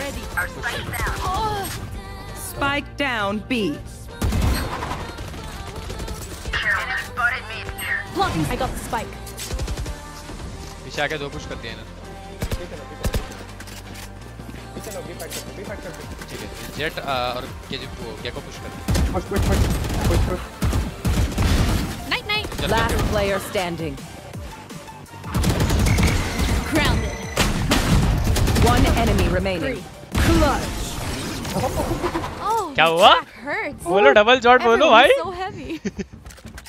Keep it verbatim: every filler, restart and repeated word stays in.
ready. Our spike down. Oh. Spike down B. Enemy spotted me here. Blocking. I got the spike. पीछे आके दो push कर दिए ना। चलो बी फाइट करते बी फाइट करते ठीक है जेट और केजी को गेको पुश कर push push push push push Night night. Last player standing. Grounded. One enemy remaining. Clutch. Oh, क्या हुआ? hurts. बोलो डबल शॉट बोलो भाई। So heavy.